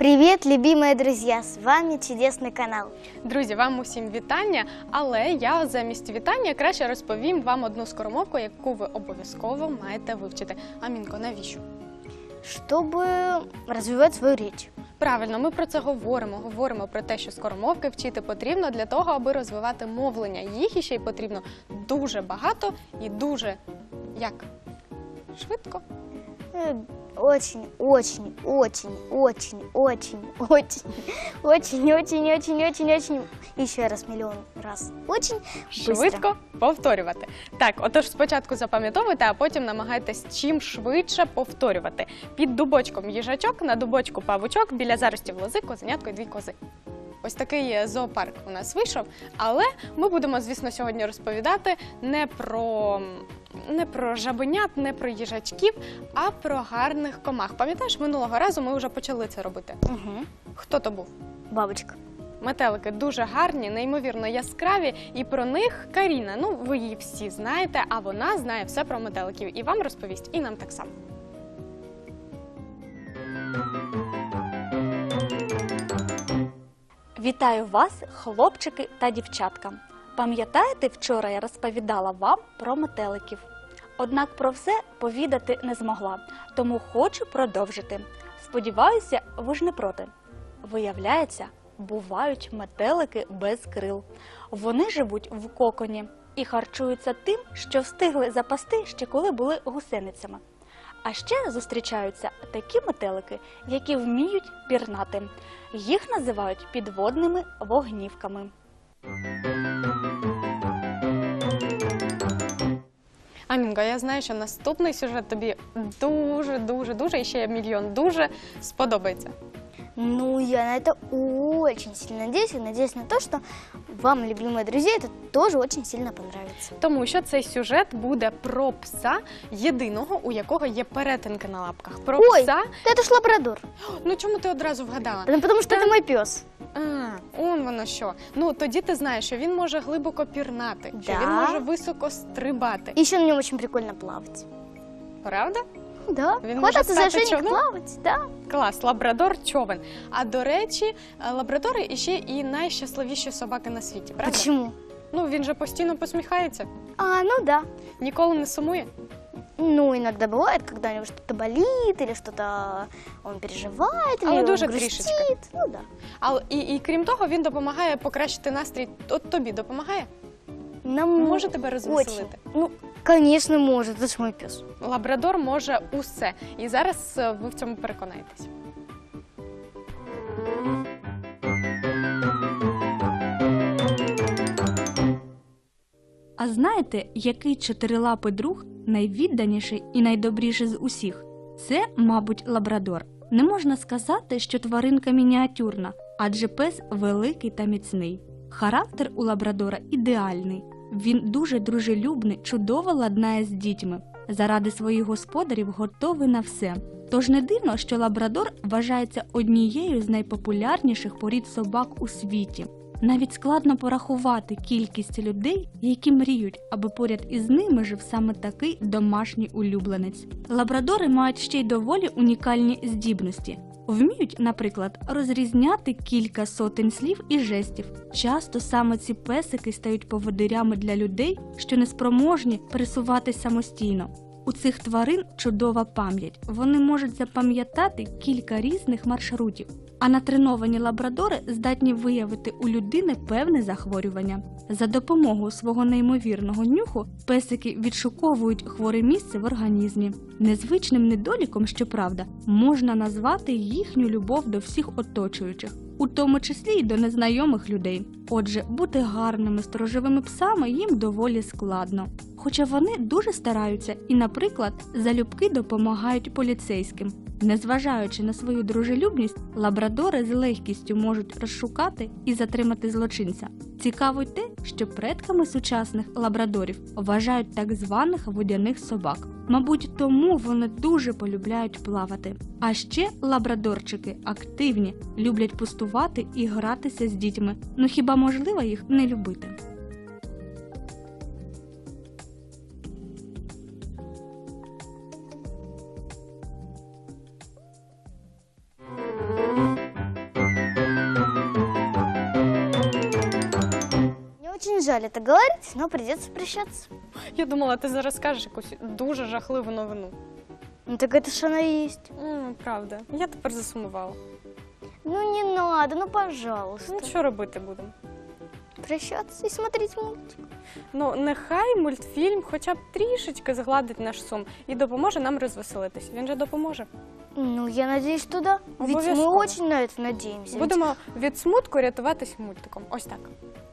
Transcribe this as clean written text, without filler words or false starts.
Привет, любимые друзья! С вами чудесний канал. Друзі, вам усім вітання, але я замість вітання краще розповім вам одну скоромовку, яку ви обов'язково маєте вивчити. Амінко, навіщо? Щоб розвивати свою річ. Правильно, ми про це говоримо про те, що скоромовки вчити потрібно для того, аби розвивати мовлення. Їх іще й потрібно дуже багато і дуже, як? Швидко? Очень. Еще раз, миллион раз. Очень швидко повторювати. Так, отож спочатку запам'ятовуйте, а потім намагайтесь чим швидше повторювати. Під дубочком їжачок, на дубочку павучок, біля заростів лози, козенятко і 2 кози. Ось такий зоопарк у нас вийшов, але ми будемо, звісно, сьогодні розповідати не про жабенят, не про їжачків, а про гарних комах. Пам'ятаєш, минулого разу ми вже почали це робити? Угу. Хто то був? Бабочка. Метелики дуже гарні, неймовірно яскраві, і про них Каріна, ви її всі знаєте, а вона знає все про метеликів. І вам розповість, і нам так само. Вітаю вас, хлопчики та дівчатка! Пам'ятаєте, вчора я розповідала вам про метеликів? Однак про все повідати не змогла, тому хочу продовжити. Сподіваюся, ви ж не проти. Виявляється, бувають метелики без крил. Вони живуть в коконі і харчуються тим, що встигли запасти ще коли були гусеницями. А ще зустрічаються такі метелики, які вміють пірнати. Їх називають підводними вогнівками. Амінко, я знаю, що наступний сюжет тобі дуже, і ще мільйон дуже сподобається. Я на это очень сильно надеюсь. И надеюсь на то, что вам, любимые друзья, это тоже очень сильно понравится. Тому що цей сюжет буде про пса єдиного, у якого є перетинки на лапках. Про пса... это ж лабрадор. Чому ти одразу вгадала? Потому что это мой пес. Он воно що. Тоді ти знаєш, що він може глибоко пірнати, що він може високо стрибати. І ще на ньому дуже прикольно плавати. Правда? Да. Він може стати плавати, да. Клас, лабрадор човен. А до речі, лабрадори іще і найщасливіші собаки на світі, правда? Чому? Він же постійно посміхається. Да. Ніколи не сумує? Иногда бывает, когда у него что-то болит, или что-то он переживает, или дуже он грустит. Да. І крім того, він допомагає покращити настрій. От тобі допомагає? Може тебе розвеселити? Конечно, может. Это ж мой пес. Лабрадор може усе. І зараз ви в цьому переконаєтесь. А знаєте, який чотирилапий друг найвідданіший і найдобріший з усіх? Це, мабуть, лабрадор. Не можна сказати, що тваринка мініатюрна, адже пес великий та міцний. Характер у лабрадора ідеальний. Він дуже дружелюбний, чудово ладнає з дітьми. Заради своїх господарів готовий на все. Тож не дивно, що лабрадор вважається однією з найпопулярніших порід собак у світі. Навіть складно порахувати кількість людей, які мріють, аби поряд із ними жив саме такий домашній улюбленець. Лабрадори мають ще й доволі унікальні здібності. Вміють, наприклад, розрізняти кілька сотень слів і жестів. Часто саме ці песики стають поводирями для людей, що неспроможні пересуватись самостійно. У цих тварин чудова пам'ять. Вони можуть запам'ятати кілька різних маршрутів. А натреновані лабрадори здатні виявити у людини певне захворювання. За допомогою свого неймовірного нюху песики відшуковують хворе місце в організмі. Незвичним недоліком, щоправда, можна назвати їхню любов до всіх оточуючих, у тому числі й до незнайомих людей. Отже, бути гарними сторожовими псами їм доволі складно. Хоча вони дуже стараються і, наприклад, залюбки допомагають поліцейським. Незважаючи на свою дружелюбність, лабрадори з легкістю можуть розшукати і затримати злочинця. Цікаво й те, що предками сучасних лабрадорів вважають так званих водяних собак. Мабуть, тому вони дуже полюбляють плавати. А ще лабрадорчики активні, люблять пустувати і гратися з дітьми. Хіба можливо їх не любити? жаль это говорить, но придется прощаться. Я думала, ти зараз скажеш якусь дуже жахливу новину. Ну так это ж она и есть. Правда. Я тепер засумувала. Ну не надо, ну пожалуйста. Ну, що робити будемо? Прощаться и смотреть мультик. Ну, нехай мультфільм хоча б трішечки згладить наш сум і допоможе нам розвеселитись. Він же допоможе. Ну, я надеюсь, что да. Ведь мы Обовязково. очень на это надеемся. Ведь Будемо від смутку рятуватись мультиком. Ось так.